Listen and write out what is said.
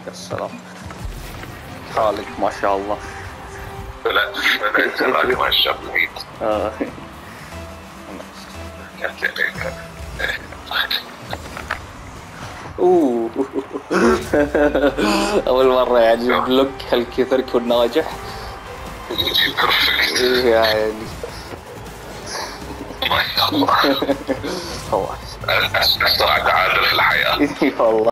يا سلام، خالق ما شاء الله. لا لا ما شاء الله. آه. اوه. اول مرة يعني بلوك هالكثر يكون ناجح. إيه يعني. ما شاء الله. هو أسرع تعادل في الحياة. والله.